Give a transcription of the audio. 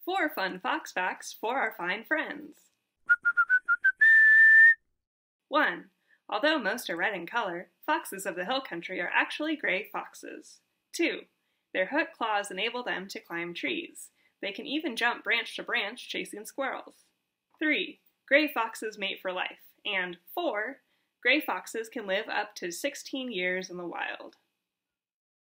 4 fun fox facts for our fine friends. 1. Although most are red in color, foxes of the hill country are actually gray foxes. 2. Their hook claws enable them to climb trees. They can even jump branch to branch chasing squirrels. 3. Gray foxes mate for life. And 4. Gray foxes can live up to 16 years in the wild.